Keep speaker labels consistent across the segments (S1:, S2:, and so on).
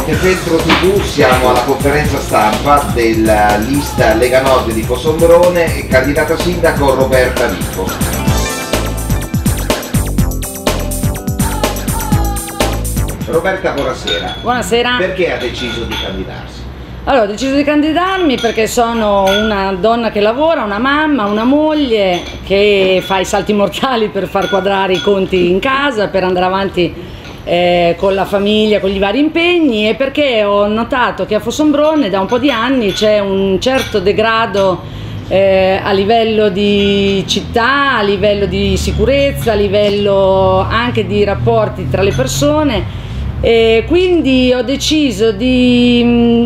S1: Montefeltro TV, siamo alla conferenza stampa della lista Lega Nord di Fossombrone e candidata sindaco Roberta Vico. Roberta, buonasera.
S2: Buonasera.
S1: Perché ha deciso di candidarsi?
S2: Allora, ho deciso di candidarmi perché sono una donna che lavora, una mamma, una moglie che fa i salti mortali per far quadrare i conti in casa, per andare avanti con la famiglia, con i vari impegni, e perché ho notato che a Fossombrone da un po' di anni c'è un certo degrado a livello di città, a livello di sicurezza, a livello anche di rapporti tra le persone, e quindi ho deciso di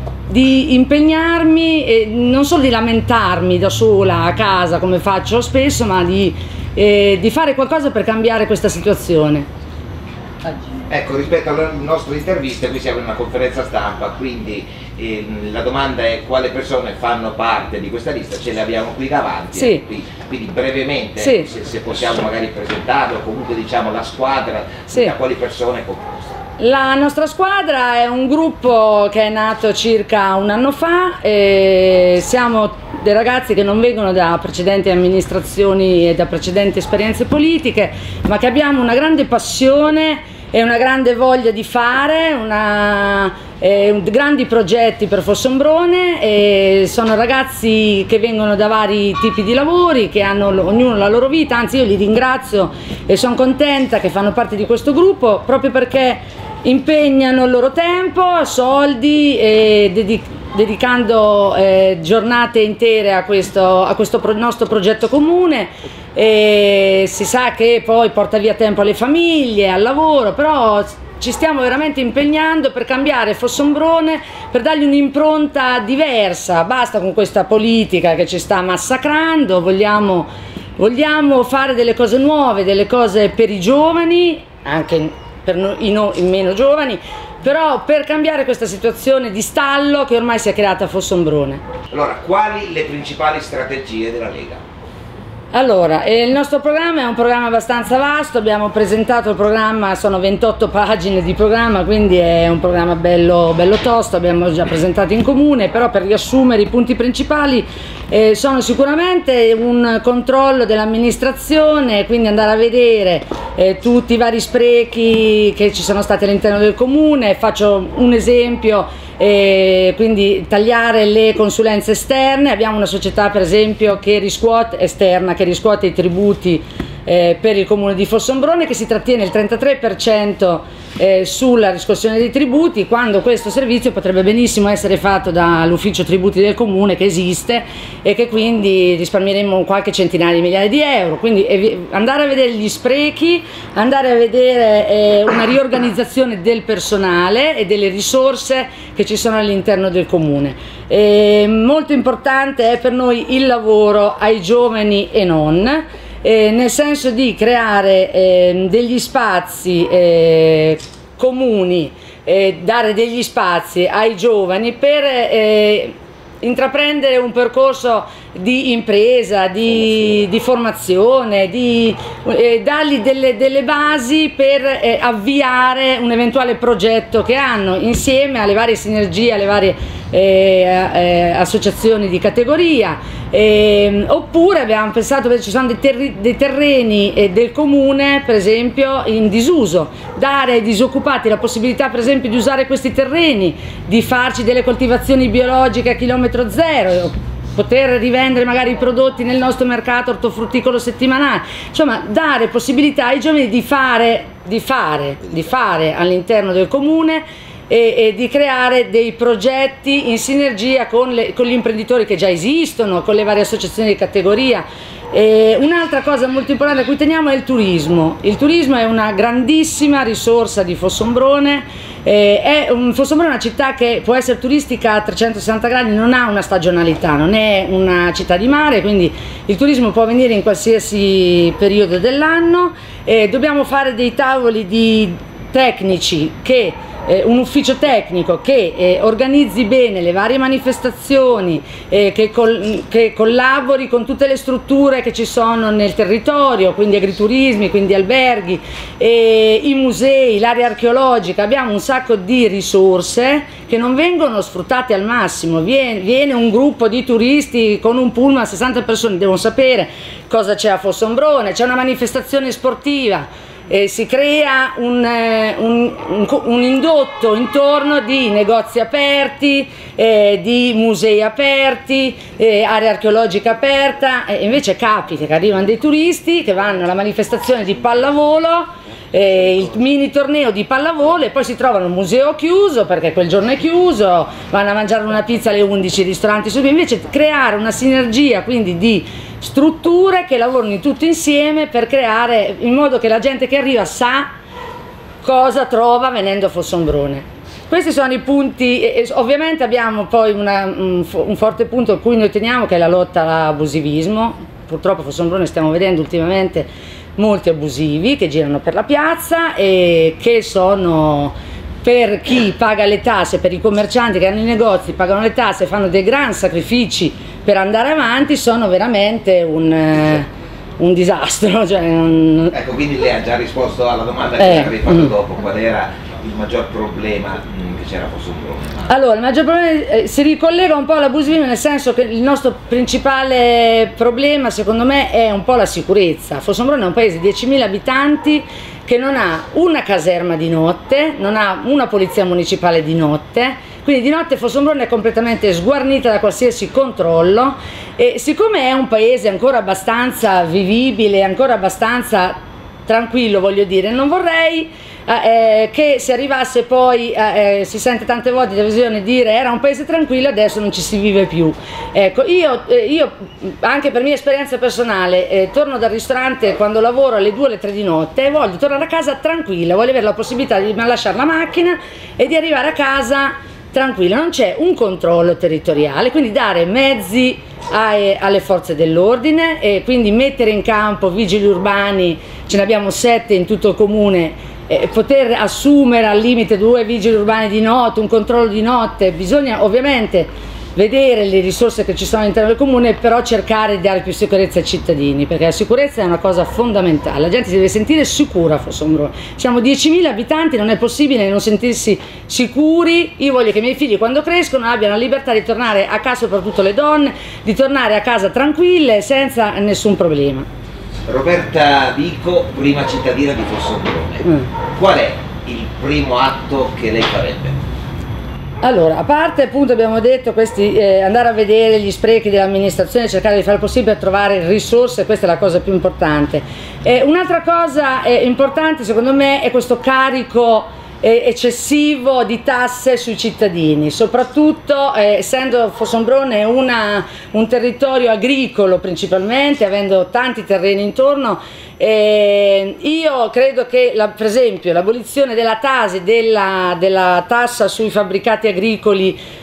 S2: impegnarmi e non solo di lamentarmi da sola a casa come faccio spesso, ma di fare qualcosa per cambiare questa situazione.
S1: Ecco, rispetto alle nostre interviste, qui siamo in una conferenza stampa, quindi la domanda è quale persone fanno parte di questa lista, ce le abbiamo qui davanti,
S2: sì.
S1: Quindi brevemente,
S2: sì.
S1: se possiamo magari presentarlo, comunque diciamo la squadra,
S2: sì.
S1: Da quali persone è composta?
S2: La nostra squadra è un gruppo che è nato circa un anno fa, siamo dei ragazzi che non vengono da precedenti amministrazioni e da precedenti esperienze politiche, ma che abbiamo una grande passione e una grande voglia di fare, grandi progetti per Fossombrone. Sono ragazzi che vengono da vari tipi di lavori, che hanno ognuno la loro vita, anzi io li ringrazio e sono contenta che fanno parte di questo gruppo proprio perché impegnano il loro tempo, soldi, dedicando giornate intere a questo nostro progetto comune. Si sa che poi porta via tempo alle famiglie, al lavoro, però ci stiamo veramente impegnando per cambiare Fossombrone, per dargli un'impronta diversa. Basta con questa politica che ci sta massacrando, vogliamo fare delle cose nuove, delle cose per i giovani, anche per i meno giovani, però per cambiare questa situazione di stallo che ormai si è creata a Fossombrone.
S1: Allora, quali le principali strategie della Lega?
S2: Allora, il nostro programma è un programma abbastanza vasto, abbiamo presentato il programma, sono 28 pagine di programma, quindi è un programma bello tosto, abbiamo già presentato in comune, però per riassumere i punti principali sono sicuramente un controllo dell'amministrazione, quindi andare a vedere tutti i vari sprechi che ci sono stati all'interno del comune. Faccio un esempio. Quindi tagliare le consulenze esterne. Abbiamo una società per esempio esterna che riscuote i tributi per il comune di Fossombrone, che si trattiene il 33% sulla riscossione dei tributi, quando questo servizio potrebbe benissimo essere fatto dall'ufficio tributi del comune, che esiste, e che quindi risparmieremo qualche centinaia di migliaia di euro. Quindi andare a vedere gli sprechi, andare a vedere una riorganizzazione del personale e delle risorse che ci sono all'interno del comune. Molto importante è per noi il lavoro ai giovani e non, nel senso di creare degli spazi comuni, dare degli spazi ai giovani per intraprendere un percorso di impresa, di formazione, dargli delle basi per avviare un eventuale progetto che hanno, insieme alle varie sinergie, alle varie associazioni di categoria. Oppure abbiamo pensato che ci sono dei terreni del comune, per esempio, in disuso, dare ai disoccupati la possibilità per esempio di usare questi terreni, di farci delle coltivazioni biologiche a chilometro zero, poter rivendere magari i prodotti nel nostro mercato ortofrutticolo settimanale, insomma dare possibilità ai giovani di fare all'interno del comune e di creare dei progetti in sinergia con gli imprenditori che già esistono, con le varie associazioni di categoria. Un'altra cosa molto importante a cui teniamo è il turismo. Il turismo è una grandissima risorsa di Fossombrone. Fossombrone è una città che può essere turistica a 360 gradi, non ha una stagionalità, non è una città di mare, quindi il turismo può venire in qualsiasi periodo dell'anno. Dobbiamo fare dei tavoli tecnici che un ufficio tecnico che organizzi bene le varie manifestazioni, che collabori con tutte le strutture che ci sono nel territorio, quindi agriturismi, quindi alberghi, i musei, l'area archeologica. Abbiamo un sacco di risorse che non vengono sfruttate al massimo. Viene un gruppo di turisti con un pullman, 60 persone, devono sapere cosa c'è a Fossombrone, c'è una manifestazione sportiva. Si crea un indotto intorno di negozi aperti, di musei aperti, area archeologica aperta, e invece capita che arrivano dei turisti che vanno alla manifestazione di pallavolo, il mini torneo di pallavolo, e poi si trovano un museo chiuso perché quel giorno è chiuso, vanno a mangiare una pizza alle 11, ristoranti subito. Invece creare una sinergia quindi di strutture che lavorano tutte insieme per creare in modo che la gente che arriva sa cosa trova venendo a Fossombrone. Questi sono i punti. Ovviamente abbiamo poi un forte punto a cui noi teniamo, che è la lotta all'abusivismo. Purtroppo a Fossombrone stiamo vedendo ultimamente molti abusivi che girano per la piazza e che sono, per chi paga le tasse, per i commercianti che hanno i negozi, pagano le tasse e fanno dei gran sacrifici per andare avanti, sono veramente un disastro. Cioè,
S1: Ecco, quindi lei ha già risposto alla domanda che avrei fatto dopo, qual era il maggior problema che c'era a Fossombrone.
S2: Allora, il maggior problema si ricollega un po' all'abusivismo, nel senso che il nostro principale problema, secondo me, è un po' la sicurezza. Fossombrone è un paese di 10.000 abitanti che non ha una caserma di notte, non ha una polizia municipale di notte, quindi di notte Fossombrone è completamente sguarnita da qualsiasi controllo, e siccome è un paese ancora abbastanza vivibile, ancora abbastanza tranquillo, voglio dire, non vorrei che si arrivasse poi, si sente tante volte in televisione dire era un paese tranquillo, adesso non ci si vive più. Ecco, io anche per mia esperienza personale, torno dal ristorante quando lavoro alle 2 o alle 3 di notte e voglio tornare a casa tranquilla, voglio avere la possibilità di lasciare la macchina e di arrivare a casa tranquilla. Non c'è un controllo territoriale, quindi dare mezzi alle forze dell'ordine, e quindi mettere in campo vigili urbani, ce ne abbiamo 7 in tutto il comune, poter assumere al limite 2 vigili urbani di notte, un controllo di notte. Bisogna ovviamente vedere le risorse che ci sono all'interno del comune, però cercare di dare più sicurezza ai cittadini, perché la sicurezza è una cosa fondamentale. La gente si deve sentire sicura a Fossombrone. Siamo 10.000 abitanti, non è possibile non sentirsi sicuri. Io voglio che i miei figli, quando crescono, abbiano la libertà di tornare a casa, soprattutto le donne, di tornare a casa tranquille senza nessun problema.
S1: Roberta Vico, prima cittadina di Fossombrone, qual è il primo atto che lei farebbe?
S2: Allora, a parte appunto abbiamo detto andare a vedere gli sprechi dell'amministrazione, cercare di fare il possibile per trovare risorse, questa è la cosa più importante. Un'altra cosa importante secondo me è questo carico eccessivo di tasse sui cittadini, soprattutto essendo Fossombrone un territorio agricolo principalmente, avendo tanti terreni intorno. Io credo che per esempio l'abolizione della Tasi, della tassa sui fabbricati agricoli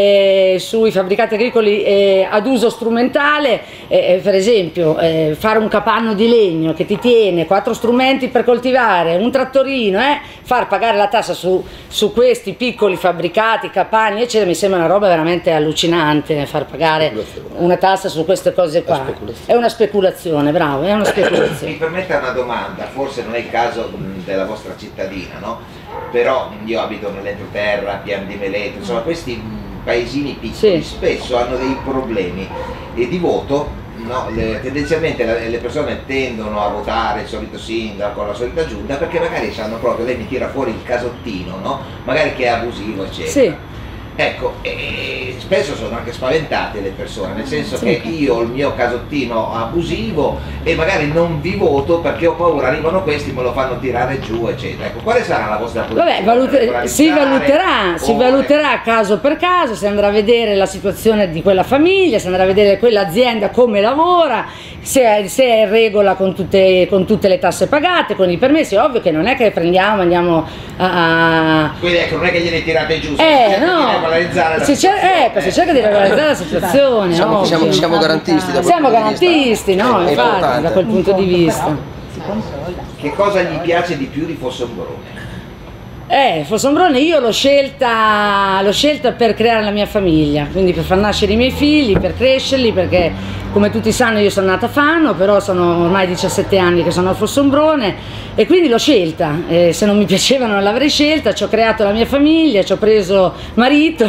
S2: ad uso strumentale, per esempio fare un capanno di legno che ti tiene 4 strumenti per coltivare, un trattorino, far pagare la tassa su questi piccoli fabbricati, capanni eccetera, mi sembra una roba veramente allucinante, far pagare una tassa su queste cose qua. È una speculazione, bravo, è una speculazione.
S1: Mi permetta una domanda, forse non è il caso della vostra cittadina, no? Però io abito nell'entroterra, Pian di Meleto, insomma questi paesini piccoli spesso hanno dei problemi di voto, no? Tendenzialmente le persone tendono a votare il solito sindaco, la solita giunta, perché magari sanno proprio, lei mi tira fuori il casottino, no? Magari che è abusivo eccetera.
S2: Sì.
S1: Ecco, spesso sono anche spaventate le persone, nel senso che io ho il mio casottino abusivo e magari non vi voto perché ho paura, arrivano questi, me lo fanno tirare giù eccetera. Ecco, quale sarà la vostra posizione?
S2: Vabbè, si valuterà caso per caso, si andrà a vedere la situazione di quella famiglia, si andrà a vedere quell'azienda come lavora, se è in regola con tutte le tasse pagate, con i permessi. È ovvio che non è che andiamo a...
S1: Quindi ecco, non è che glieli tirate giù,
S2: no. Si cerca di regolarizzare la situazione.
S3: Diciamo che siamo garantisti da
S2: siamo garantisti, no, infatti, da quel punto di vista.
S1: Che cosa gli piace di più di Fossombrone?
S2: Fossombrone io l'ho scelta per creare la mia famiglia, quindi per far nascere i miei figli, per crescerli, perché come tutti sanno io sono nata a Fano, però sono ormai 17 anni che sono a Fossombrone e quindi l'ho scelta, se non mi piaceva non l'avrei scelta, ci ho creato la mia famiglia, ci ho preso marito,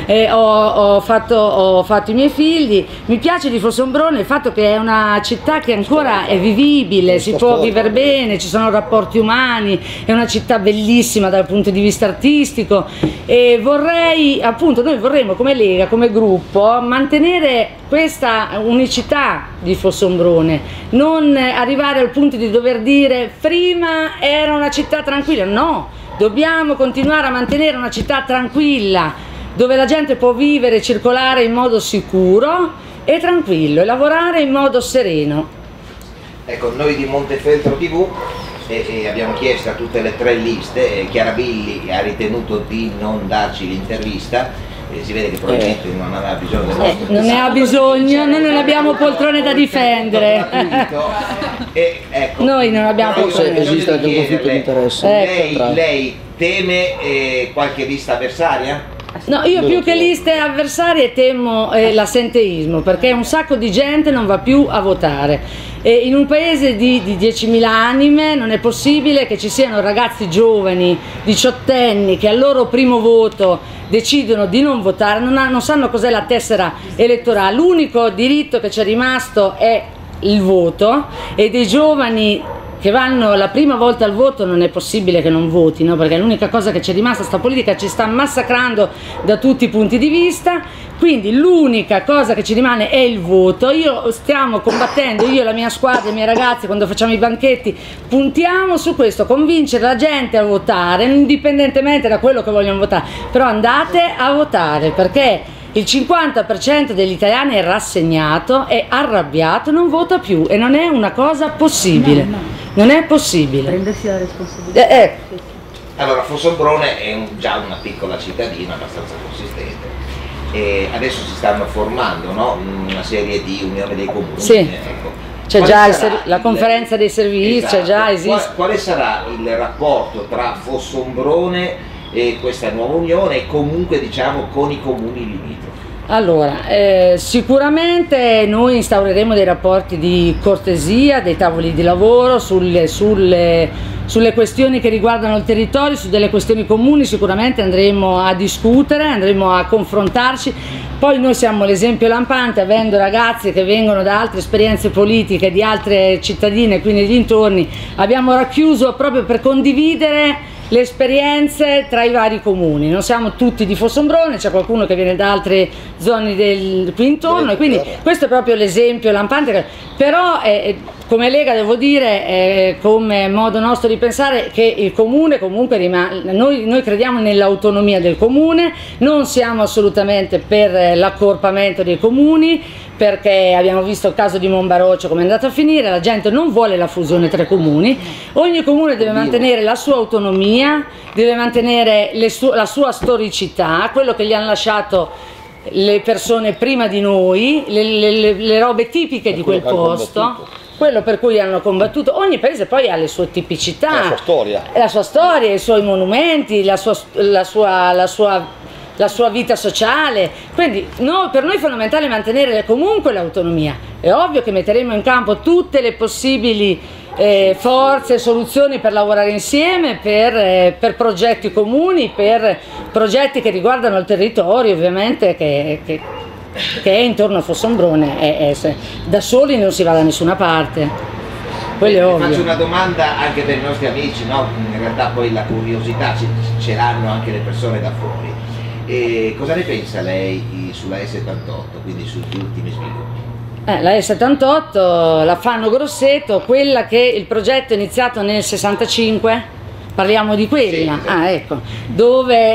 S2: ho fatto i miei figli. Mi piace di Fossombrone il fatto che è una città che ancora è vivibile, si può vivere bene, ci sono rapporti umani, è una città bellissima dal punto di vista artistico e noi vorremmo come Lega, come gruppo, mantenere questa unicità di Fossombrone, non arrivare al punto di dover dire prima era una città tranquilla, no, dobbiamo continuare a mantenere una città tranquilla dove la gente può vivere e circolare in modo sicuro e tranquillo e lavorare in modo sereno.
S1: Ecco, noi di Montefeltro TV abbiamo chiesto a tutte le 3 liste, Chiara Billi ha ritenuto di non darci l'intervista, si vede che probabilmente non aveva bisogno del nostro
S2: non ne ha bisogno, noi non abbiamo poltrone da difendere.
S1: Ecco,
S2: noi non abbiamo poltrone.
S3: Esiste anche un conflitto di interesse.
S1: Lei teme qualche lista avversaria?
S2: No, io più che liste avversarie temo l'assenteismo, perché un sacco di gente non va più a votare. In un paese di 10.000 anime non è possibile che ci siano ragazzi giovani, diciottenni, che al loro primo voto decidono di non votare, non sanno cos'è la tessera elettorale. L'unico diritto che c'è rimasto è il voto e dei giovani che vanno la prima volta al voto non è possibile che non votino, perché l'unica cosa che c'è rimasta, sta politica ci sta massacrando da tutti i punti di vista, quindi l'unica cosa che ci rimane è il voto. Stiamo combattendo, io e la mia squadra, i miei ragazzi, quando facciamo i banchetti, puntiamo su questo, convincere la gente a votare, indipendentemente da quello che vogliono votare, però andate a votare, perché il 50% degli italiani è rassegnato, è arrabbiato, non vota più e non è una cosa possibile. Non è possibile. Prendersi la responsabilità.
S1: Allora, Fossombrone è già una piccola cittadina abbastanza consistente e adesso si stanno formando, no? Una serie di unione dei comuni.
S2: Sì.
S1: Ecco.
S2: C'è già la conferenza dei servizi,
S1: esatto.
S2: c'è già, esiste.
S1: Quale sarà il rapporto tra Fossombrone e questa nuova unione e comunque diciamo con i comuni limitrofi?
S2: Allora, sicuramente noi instaureremo dei rapporti di cortesia, dei tavoli di lavoro sulle questioni che riguardano il territorio, su delle questioni comuni sicuramente andremo a discutere, andremo a confrontarci. Poi noi siamo l'esempio lampante, avendo ragazzi che vengono da altre esperienze politiche, di altre cittadine, quindi dintorni, abbiamo racchiuso proprio per condividere le esperienze tra i vari comuni. Non siamo tutti di Fossombrone, c'è qualcuno che viene da altre zone qui intorno e quindi questo è proprio l'esempio lampante, però come Lega devo dire, come modo nostro di pensare, che il comune comunque rimane, noi crediamo nell'autonomia del comune, non siamo assolutamente per l'accorpamento dei comuni, perché abbiamo visto il caso di Monbaroccio come è andato a finire, la gente non vuole la fusione tra i comuni, ogni comune deve mantenere la sua autonomia, deve mantenere la sua storicità, quello che gli hanno lasciato le persone prima di noi, le robe tipiche di quel posto, quello per cui hanno combattuto. Ogni paese poi ha le sue tipicità, la sua storia, i suoi monumenti, la sua vita sociale, quindi per noi è fondamentale mantenere comunque l'autonomia. È ovvio che metteremo in campo tutte le possibili forze e soluzioni per lavorare insieme, per progetti comuni, per progetti che riguardano il territorio ovviamente che è intorno a Fossombrone, da soli non si va da nessuna parte. Quello è ovvio.
S1: Faccio una domanda anche per i nostri amici, no? In realtà poi la curiosità ce l'hanno anche le persone da fuori. Cosa ne pensa lei sulla E78, quindi sugli ultimi sviluppi?
S2: La E78 la fanno Grosseto, quella che il progetto è iniziato nel 65, parliamo di quella, sì, sì. Ecco, dove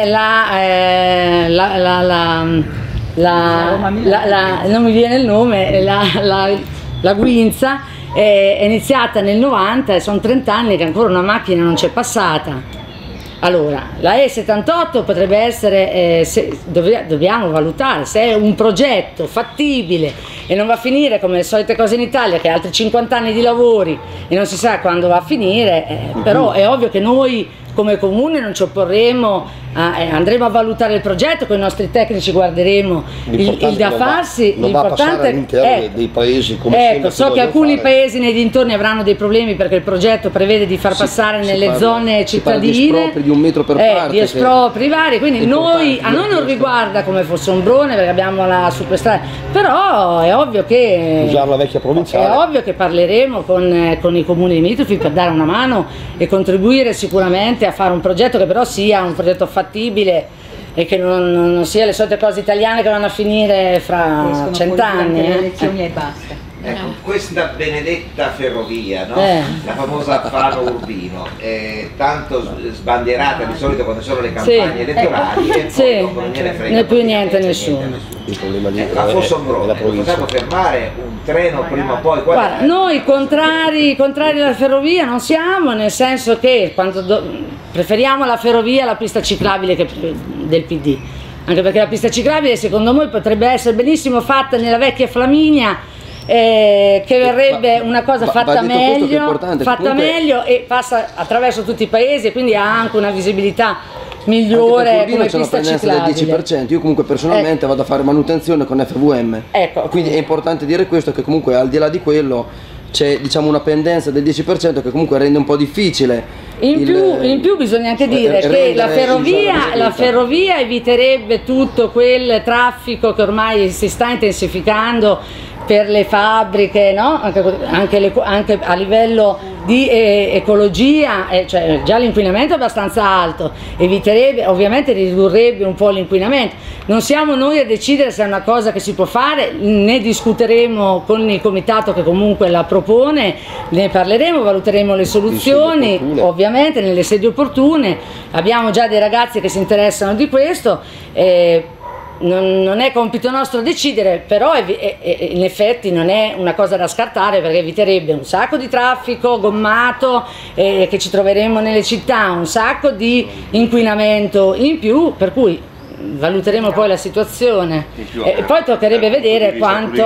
S2: non mi viene il nome, la Guinza è iniziata nel 90 e sono 30 anni che ancora una macchina non c'è passata. Allora, la E78 potrebbe essere, dobbiamo valutare se è un progetto fattibile e non va a finire come le solite cose in Italia, che ha altri 50 anni di lavori e non si sa quando va a finire, però è ovvio che noi come comune non ci opporremo, andremo a valutare il progetto, con i nostri tecnici guarderemo il da farsi.
S3: L'importante è dei paesi come
S2: so che alcuni paesi nei dintorni avranno dei problemi perché il progetto prevede di far passare nelle zone cittadine
S3: di espropri di 1 metro per parte,
S2: di espropri vari, quindi a noi non riguarda come Fossombrone perché abbiamo la superstrada, però è ovvio che
S3: usare la vecchia provinciale,
S2: è ovvio che parleremo con i comuni limitrofi per dare una mano e contribuire sicuramente a fare un progetto che però sia un progetto fattibile e che non sia le solite cose italiane che vanno a finire fra 100 anni.
S4: Le elezioni e basta.
S1: Ecco, questa benedetta ferrovia, no? La famosa Fano Urbino, tanto sbandierata di solito quando sono le campagne elettorali e poi dopo non gliene frega
S2: più niente nessuno.
S1: A Fossombrone possiamo fermare un treno prima o poi?
S2: Guarda, noi contrari alla ferrovia non siamo, nel senso che preferiamo la ferrovia alla pista ciclabile del PD, anche perché la pista ciclabile secondo noi potrebbe essere benissimo fatta nella vecchia Flaminia, che verrebbe una cosa fatta meglio e passa attraverso tutti i paesi e quindi ha anche una visibilità migliore come pista ciclabile.
S3: Del 10%. Io comunque personalmente vado a fare manutenzione con FVM, quindi è importante dire questo, che comunque al di là di quello c'è, diciamo, una pendenza del 10% che comunque rende un po' difficile.
S2: In più bisogna anche dire che la ferrovia eviterebbe tutto quel traffico che ormai si sta intensificando per le fabbriche, no? Anche a livello di ecologia, cioè già l'inquinamento è abbastanza alto, eviterebbe, ovviamente ridurrebbe un po' l'inquinamento. Non siamo noi a decidere se è una cosa che si può fare, ne discuteremo con il comitato che comunque la propone, ne parleremo, valuteremo le soluzioni, ovviamente nelle sedi opportune. Abbiamo già dei ragazzi che si interessano di questo. Non è compito nostro decidere, però in effetti non è una cosa da scartare perché eviterebbe un sacco di traffico gommato che ci troveremo nelle città, un sacco di inquinamento in più, per cui valuteremo poi la situazione e poi toccherebbe vedere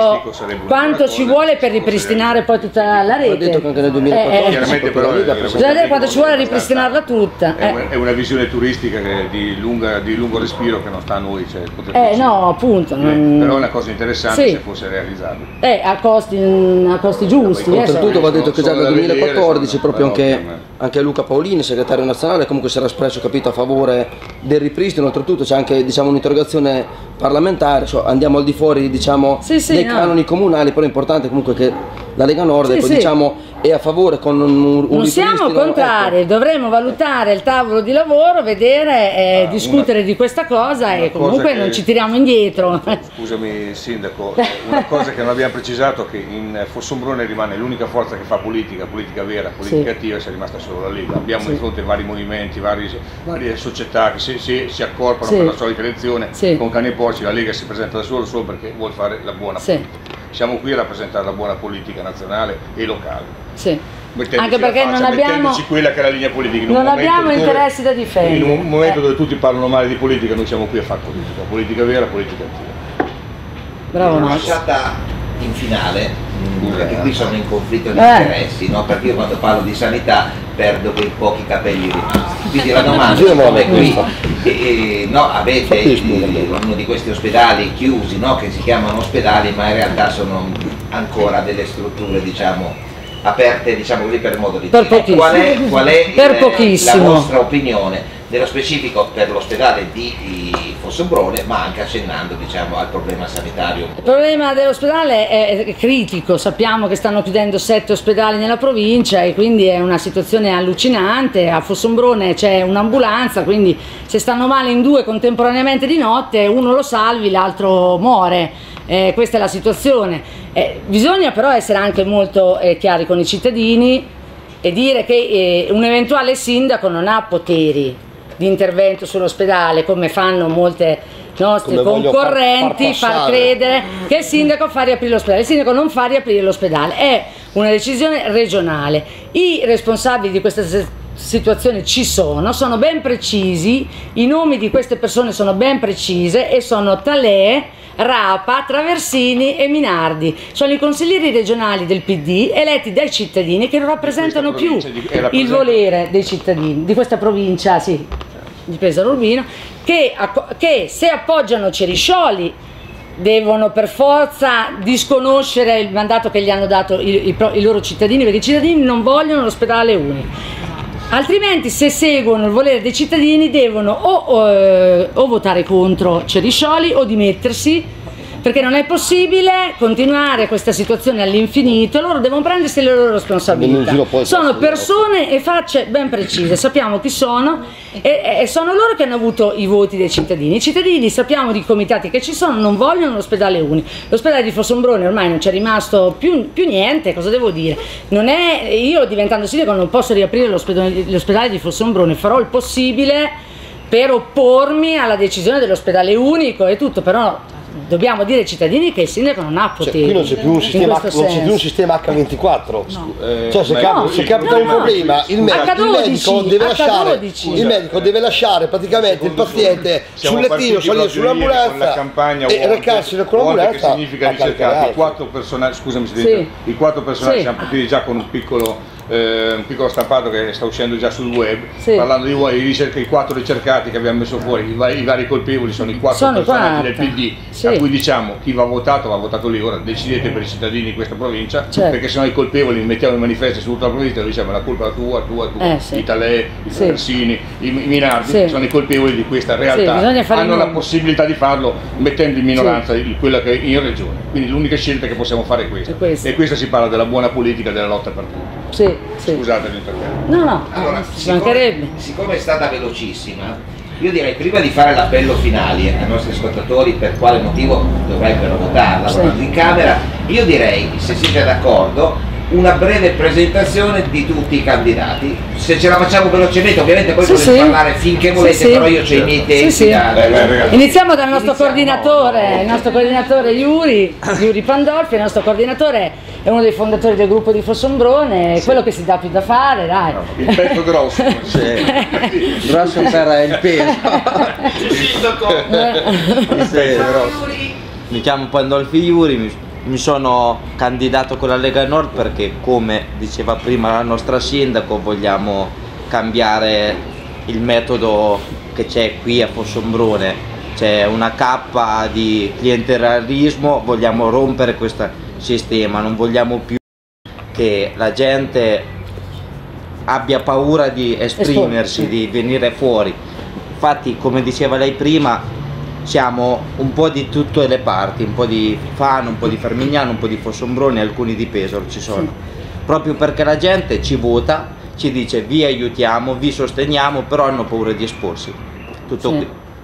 S2: quanto ci vuole per ripristinare poi tutta la rete.
S3: Ho detto che anche nel 2014
S2: bisogna vedere quanto ci vuole ripristinarla tutta.
S5: È una visione turistica di lungo respiro che non sta a noi,
S2: no, appunto,
S5: però è una cosa interessante se fosse realizzabile
S2: a costi giusti.
S3: Oltretutto va detto che già dal 2014 proprio anche Luca Paolini, segretario nazionale, comunque si era espresso, capito, a favore del ripristino. Oltretutto c'è anche, diciamo, un'interrogazione parlamentare, cioè andiamo al di fuori, diciamo, dei canoni comunali, però è importante comunque che la Lega Nord diciamo, è a favore con un
S2: non siamo contrari, dovremo valutare il tavolo di lavoro, vedere, discutere di questa cosa e comunque non ci tiriamo indietro.
S5: Scusami Sindaco, una cosa che non abbiamo precisato è che in Fossombrone rimane l'unica forza che fa politica vera, politica attiva, sia rimasta solo la Lega. Abbiamo di fronte vari movimenti, varie società che si accorpano per la solita elezione con cani e porci. La Lega si presenta da solo perché vuole fare la buona politica. Siamo qui a rappresentare la buona politica nazionale e locale.
S2: Anche perché non abbiamo
S5: quella che è la linea politica.
S2: Non abbiamo interessi da difendere.
S5: In un momento dove tutti parlano male di politica, noi siamo qui a fare politica vera, politica attiva.
S2: Bravo
S1: Una lasciata in finale, perché qui sono in conflitto di interessi, no? Perché io quando parlo di sanità perdo quei pochi capelli rimasti. Quindi la domanda è qui, avete uno di questi ospedali chiusi, no? Che si chiamano ospedali ma in realtà sono ancora delle strutture, diciamo, aperte, diciamo così, per modo di dire. Qual è la vostra opinione nello specifico per l'ospedale di Fossombrone, ma anche accennando, diciamo, al problema sanitario?
S2: Il problema dell'ospedale è critico, sappiamo che stanno chiudendo 7 ospedali nella provincia e quindi è una situazione allucinante. A Fossombrone c'è un'ambulanza, quindi se stanno male in 2 contemporaneamente di notte, uno lo salvi, l'altro muore. Questa è la situazione. Bisogna però essere anche molto chiari con i cittadini e dire che un eventuale sindaco non ha poteri di intervento sull'ospedale, come fanno molte nostre concorrenti, far credere che il sindaco fa riaprire l'ospedale. Il sindaco non fa riaprire l'ospedale, è una decisione regionale. I responsabili di questa situazioni ci sono ben precisi, i nomi di queste persone sono ben precise e sono Talè, Rapa, Traversini e Minardi. Sono i consiglieri regionali del PD eletti dai cittadini che non rappresentano più il volere dei cittadini di questa provincia, sì, di Pesaro Urbino, che se appoggiano Ceriscioli devono per forza disconoscere il mandato che gli hanno dato i loro cittadini, perché i cittadini non vogliono l'ospedale unico. Altrimenti, se seguono il volere dei cittadini, devono o votare contro Ceriscioli o dimettersi, perché non è possibile continuare questa situazione all'infinito. Loro devono prendersi le loro responsabilità. Sono persone e facce ben precise, sappiamo chi sono e sono loro che hanno avuto i voti dei cittadini. I cittadini, sappiamo di comitati che ci sono, non vogliono l'ospedale unico. L'ospedale di Fossombrone ormai non c'è rimasto più niente, cosa devo dire? Io diventando sindaco non posso riaprire l'ospedale di Fossombrone, farò il possibile per oppormi alla decisione dell'ospedale unico e tutto, però dobbiamo dire ai cittadini che il sindaco non ha poteri.
S4: Qui non c'è più un sistema, H24. No. Cioè se capita un problema, il medico deve lasciare praticamente il paziente sul lettino, salire sull'ambulanza e recarsi con l'ambulanza.
S5: Che significa ricercare i 4 personaggi, scusami se i 4 personaggi siamo partiti già con un piccolo stampato che sta uscendo già sul web, parlando i 4 ricercati che abbiamo messo fuori, i vari colpevoli sono i 4 personaggi del PD, a cui diciamo chi va votato lì. Ora decidete per i cittadini di questa provincia, perché sennò i colpevoli mettiamo i manifesti su tutta la provincia e diciamo la colpa è tua, i Talè, i Traversini, i Minardi, sono i colpevoli di questa realtà, hanno la possibilità di farlo mettendo in minoranza quella che è in regione, quindi l'unica scelta che possiamo fare è questa, e questa si parla della buona politica, della lotta per tutti. Scusate l'intervento.
S2: No, allora,
S1: siccome è stata velocissima, io direi prima di fare l'appello finale ai nostri ascoltatori per quale motivo dovrebbero votarla in Camera, io direi, se siete d'accordo, una breve presentazione di tutti i candidati. Se ce la facciamo velocemente, ovviamente poi potete parlare finché volete, però io c'ho i miei tempi.
S2: Iniziamo dal nostro coordinatore, il nostro coordinatore Yuri Pandolfi. Il nostro coordinatore è uno dei fondatori del gruppo di Fossombrone, è quello che si dà più da fare, dai.
S5: Il petto grosso.
S3: Grosso per il peso.
S6: Mi chiamo Pandolfi Yuri, mi sono candidato con la Lega Nord perché, come diceva prima la nostra sindaco, vogliamo cambiare il metodo che c'è qui a Fossombrone. C'è una cappa di clientelismo, vogliamo rompere questo sistema, non vogliamo più che la gente abbia paura di esprimersi, di venire fuori. Infatti, come diceva lei prima, siamo un po' di tutte le parti, un po' di Fano, un po' di Fermignano, un po' di Fossombrone, alcuni di Pesaro ci sono, proprio perché la gente ci vota, ci dice vi aiutiamo, vi sosteniamo, però hanno paura di esporsi. Tutto qui.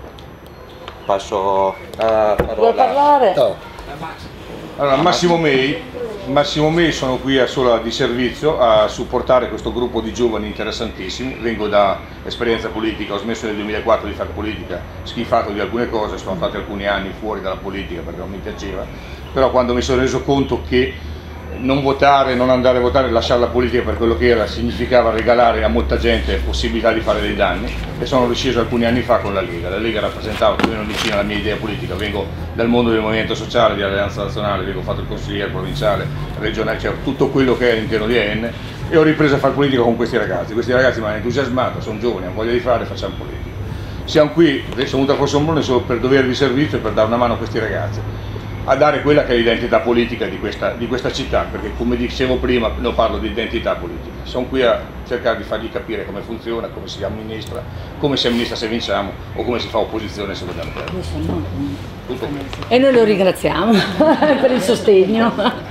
S6: Passo la parola.
S2: Vuoi parlare?
S5: Allora, Massimo Mei, sono qui solo di servizio a supportare questo gruppo di giovani interessantissimi. Vengo da esperienza politica, ho smesso nel 2004 di fare politica, schifato di alcune cose, sono stati alcuni anni fuori dalla politica perché non mi piaceva, però quando mi sono reso conto che non votare, non andare a votare, lasciare la politica per quello che era, significava regalare a molta gente possibilità di fare dei danni, e sono resciso alcuni anni fa con la Lega. La Lega rappresentava più o meno vicino alla mia idea politica, vengo dal mondo del movimento sociale, di Alleanza Nazionale, ho fatto il consigliere provinciale, regionale, cioè tutto quello che è all'interno di AN, e ho ripreso a fare politica con questi ragazzi mi hanno entusiasmato, sono giovani, hanno voglia di fare, facciamo politica. Siamo qui, sono venuto a Fossombrone solo per dovere di servizio e per dare una mano a questi ragazzi, a dare quella che è l'identità politica di questa città, perché come dicevo prima, non parlo di identità politica, sono qui a cercare di fargli capire come funziona, come si amministra se vinciamo, o come si fa opposizione se vogliamo perdere. Tutto qui.
S2: E noi lo ringraziamo per il sostegno.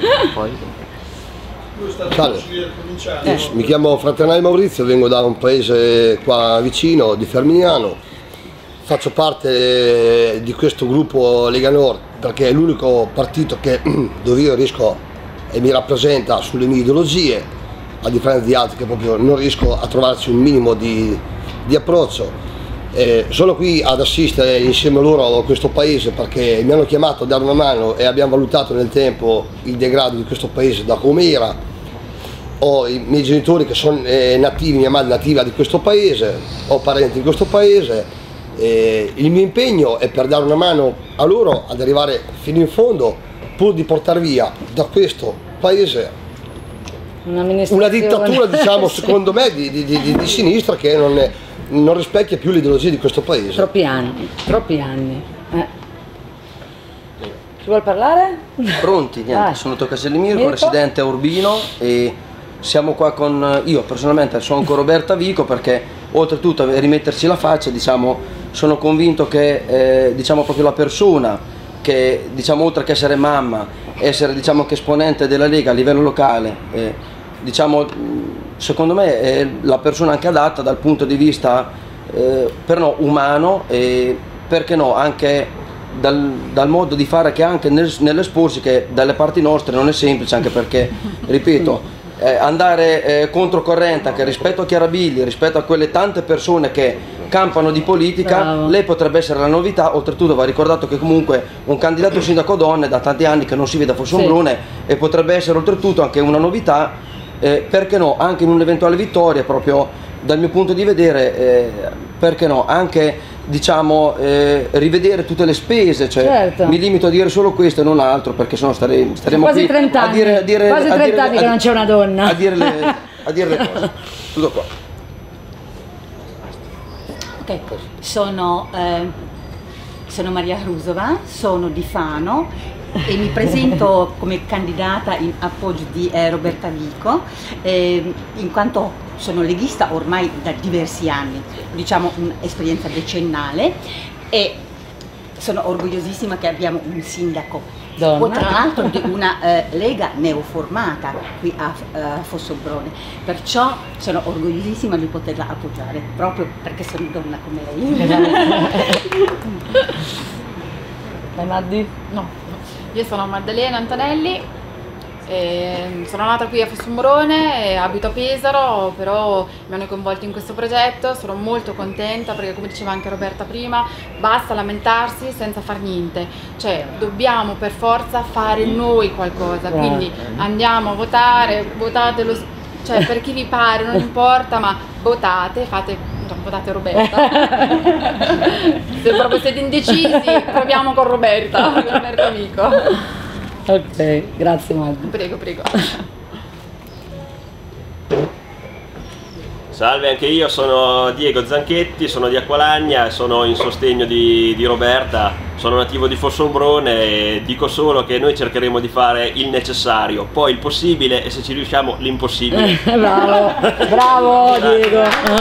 S4: Salve. Mi chiamo Fraternale Maurizio, vengo da un paese qua vicino, di Fermignano. Faccio parte di questo gruppo Lega Nord perché è l'unico partito dove io riesco e mi rappresenta sulle mie ideologie, a differenza di altri che proprio non riesco a trovarci un minimo di approccio. Sono qui ad assistere insieme a loro a questo paese perché mi hanno chiamato a dare una mano e abbiamo valutato nel tempo il degrado di questo paese da come era. ho i miei genitori che sono nativi, mia madre nativa di questo paese, ho parenti in questo paese, il mio impegno è per dare una mano a loro ad arrivare fino in fondo, pur di portare via da questo paese una dittatura, diciamo, secondo me di sinistra, che non rispecchia più l'ideologia di questo paese.
S2: Troppi anni, troppi anni. Chi vuol parlare?
S3: Pronti, niente, sono Tocca Sellimirco, residente a Urbino, e siamo qua con, io personalmente sono con Roberta Vico, perché oltretutto a rimettersi la faccia, diciamo, sono convinto che diciamo proprio la persona che, diciamo, oltre che essere mamma, essere, diciamo, che esponente della Lega a livello locale, diciamo, secondo me è la persona anche adatta dal punto di vista per no umano, e perché no anche dal modo di fare, che anche nell'esporsi, che dalle parti nostre non è semplice, anche perché, ripeto, andare controcorrente anche rispetto a Chiarabilli, rispetto a quelle tante persone che campano di politica. Bravo. Lei potrebbe essere la novità. Oltretutto va ricordato che comunque un candidato sindaco donne da tanti anni che non si vede a Fossombrone, e potrebbe essere oltretutto anche una novità, perché no, anche in un'eventuale vittoria, proprio dal mio punto di vedere, perché no, anche, diciamo, rivedere tutte le spese, cioè, certo. Mi limito a dire solo questo e non altro, perché sennò staremo
S2: quasi
S3: qui
S2: 30 anni,
S3: a dire
S2: quasi 30 anni che non c'è una donna
S3: a dire le cose. Tutto qua.
S7: Ok, sono Maria Hrusova, sono di Fano e mi presento come candidata in appoggio di Roberta Vico, in quanto sono leghista ormai da diversi anni, diciamo un'esperienza decennale, e sono orgogliosissima che abbiamo un sindaco, o tra l'altro di una Lega neoformata qui a Fossombrone, perciò sono orgogliosissima di poterla appoggiare, proprio perché sono donna come lei.
S2: Dai Maddi?
S8: No, io sono Maddalena Antonelli. Sono nata qui a Fossombrone e abito a Pesaro, però mi hanno coinvolto in questo progetto, sono molto contenta perché, come diceva anche Roberta prima, basta lamentarsi senza far niente, cioè dobbiamo per forza fare noi qualcosa, quindi andiamo a votare, votate cioè per chi vi pare, non importa, ma votate, votate Roberta. Se proprio siete indecisi, proviamo con Roberta Vico.
S2: Ok, grazie Magdi.
S8: Prego, prego.
S9: Salve, anche io sono Diego Zanchetti, sono di Acqualagna, sono in sostegno di Roberta, sono nativo di Fossombrone e dico solo che noi cercheremo di fare il necessario, poi il possibile e se ci riusciamo l'impossibile.
S2: Bravo Diego.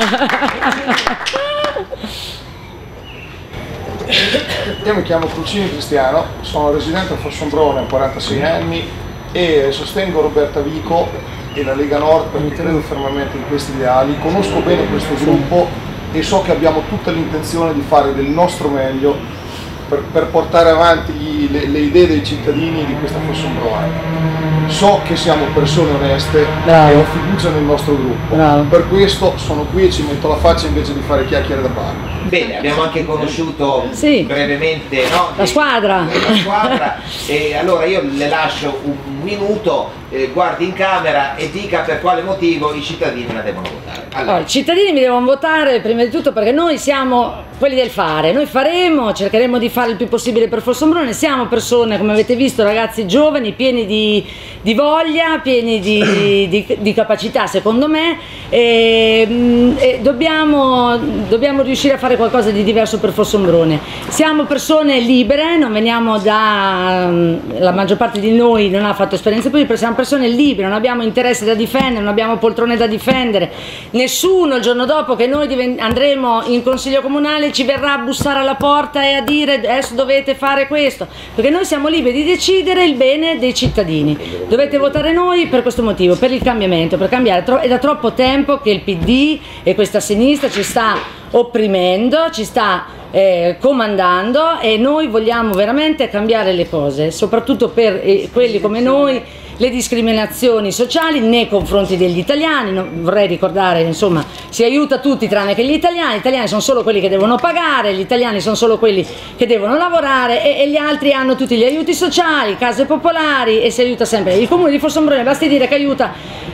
S10: Io mi chiamo Crucini Cristiano, sono residente a Fossombrone, ho 46 anni e sostengo Roberta Vico e la Lega Nord perché credo fermamente in questi ideali, conosco bene questo gruppo e so che abbiamo tutta l'intenzione di fare del nostro meglio per portare avanti le idee dei cittadini di questa Fossombrone. So che siamo persone oneste e ho fiducia nel nostro gruppo. Per questo sono qui e ci metto la faccia invece di fare chiacchiere da bar.
S1: Bene, abbiamo anche conosciuto brevemente, no,
S2: la squadra.
S1: E allora io le lascio un minuto, guardi in camera e dica per quale motivo i cittadini la devono votare. Allora.
S2: I cittadini mi devono votare prima di tutto perché noi siamo quelli del fare, noi faremo, cercheremo di fare il più possibile per Fossombrone, siamo persone, come avete visto, ragazzi giovani, pieni di voglia, pieni di capacità secondo me, e dobbiamo riuscire a fare qualcosa di diverso per Fossombrone. Siamo persone libere, non veniamo la maggior parte di noi non ha fatto esperienze politiche, siamo persone libere, non abbiamo interessi da difendere, non abbiamo poltrone da difendere, nessuno il giorno dopo che noi andremo in consiglio comunale ci verrà a bussare alla porta e a dire adesso dovete fare questo, perché noi siamo liberi di decidere il bene dei cittadini. Dovete votare noi per questo motivo, per il cambiamento, per cambiare. È da troppo tempo che il PD e questa sinistra ci sta opprimendo, ci sta comandando, e noi vogliamo veramente cambiare le cose, soprattutto per quelli come noi, le discriminazioni sociali nei confronti degli italiani. Vorrei ricordare, insomma, si aiuta tutti tranne che gli italiani sono solo quelli che devono pagare, gli italiani sono solo quelli che devono lavorare, e gli altri hanno tutti gli aiuti sociali, case popolari, e si aiuta sempre. Il comune di Fossombrone, basti dire che aiuta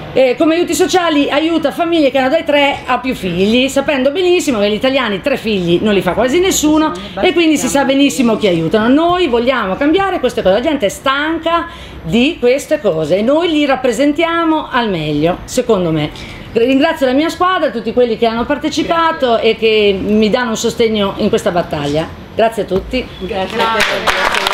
S2: come aiuti sociali aiuta famiglie che hanno dai 3 a più figli, sapendo benissimo che gli italiani 3 figli non li fa quasi nessuno e quindi si sa benissimo chi aiutano. Noi vogliamo cambiare queste cose, la gente è stanca di queste cose e noi li rappresentiamo al meglio, secondo me. Ringrazio la mia squadra, tutti quelli che hanno partecipato e che mi danno un sostegno in questa battaglia. Grazie a tutti.
S7: Grazie a te.